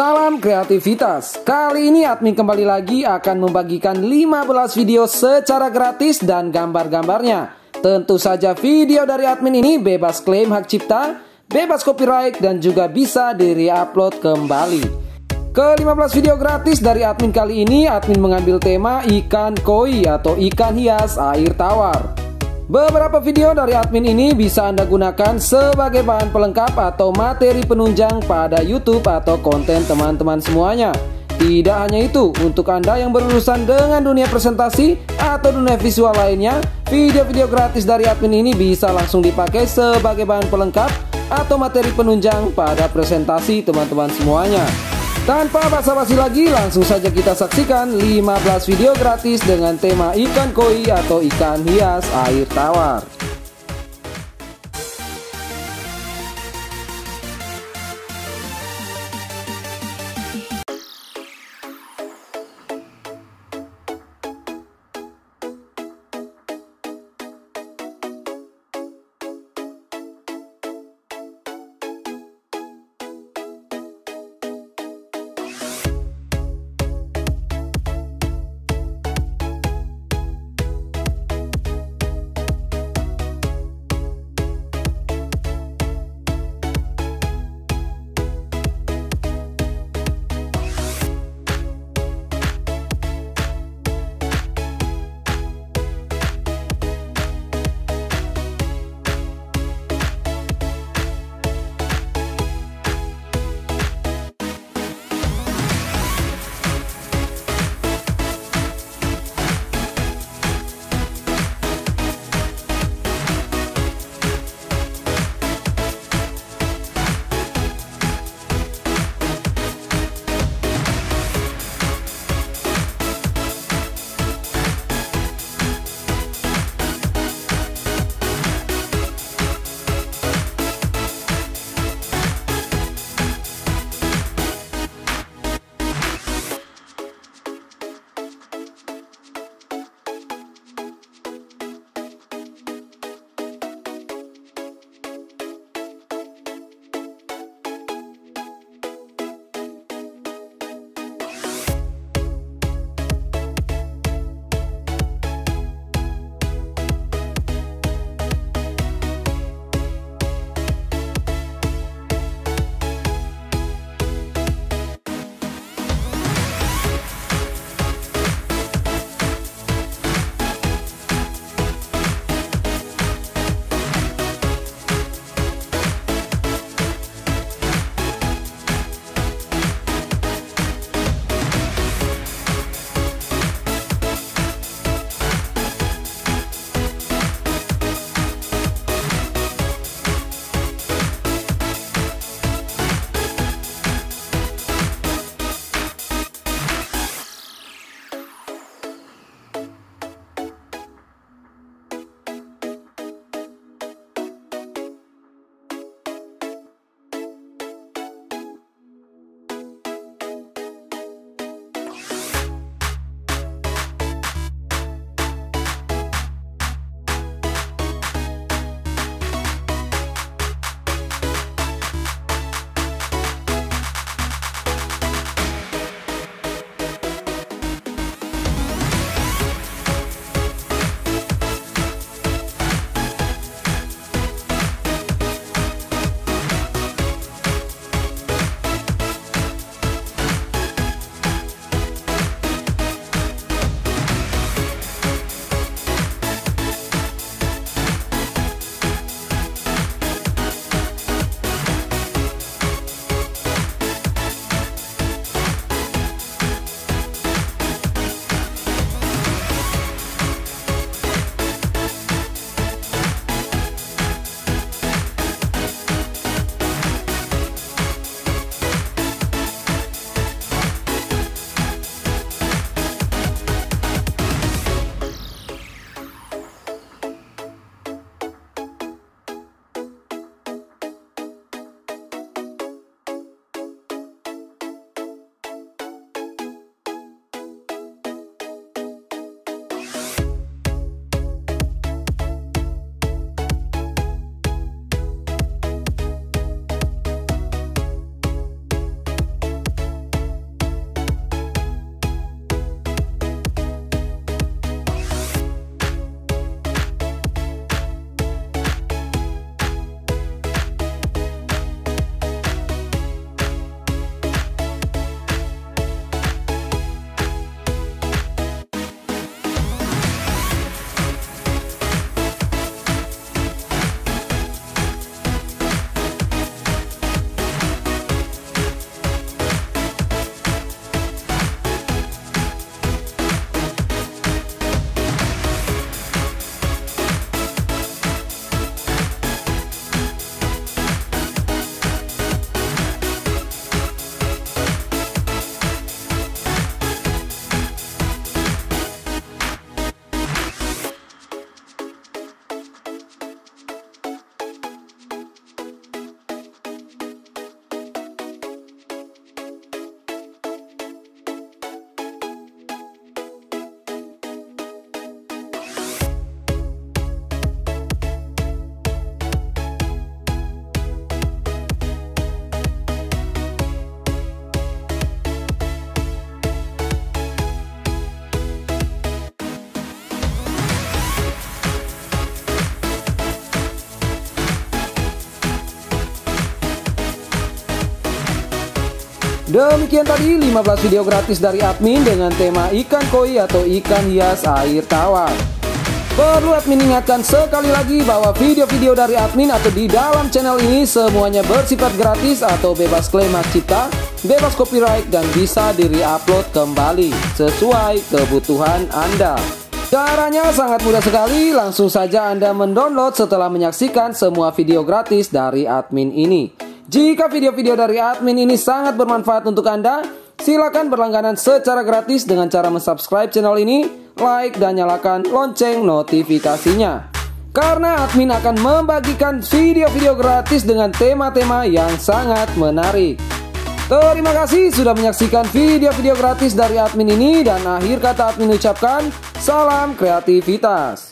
Salam kreativitas. Kali ini admin kembali lagi akan membagikan 15 video secara gratis dan gambar-gambarnya. Tentu saja video dari admin ini bebas klaim hak cipta, bebas copyright, dan juga bisa di-re-upload kembali. Ke-15 video gratis dari admin kali ini, admin mengambil tema ikan koi atau ikan hias air tawar. Beberapa video dari admin ini bisa Anda gunakan sebagai bahan pelengkap atau materi penunjang pada YouTube atau konten teman-teman semuanya. Tidak hanya itu, untuk Anda yang berurusan dengan dunia presentasi atau dunia visual lainnya, video-video gratis dari admin ini bisa langsung dipakai sebagai bahan pelengkap atau materi penunjang pada presentasi teman-teman semuanya. Tanpa basa-basi lagi, langsung saja kita saksikan 15 video gratis dengan tema ikan koi atau ikan hias air tawar. Demikian tadi 15 video gratis dari admin dengan tema ikan koi atau ikan hias air tawar. Perlu admin ingatkan sekali lagi bahwa video-video dari admin atau di dalam channel ini semuanya bersifat gratis atau bebas klaim hak cipta, bebas copyright, dan bisa di-re-upload kembali sesuai kebutuhan Anda. Caranya sangat mudah sekali, langsung saja Anda mendownload setelah menyaksikan semua video gratis dari admin ini. Jika video-video dari admin ini sangat bermanfaat untuk Anda, silakan berlangganan secara gratis dengan cara mensubscribe channel ini, like, dan nyalakan lonceng notifikasinya. Karena admin akan membagikan video-video gratis dengan tema-tema yang sangat menarik. Terima kasih sudah menyaksikan video-video gratis dari admin ini, dan akhir kata admin ucapkan, salam kreativitas.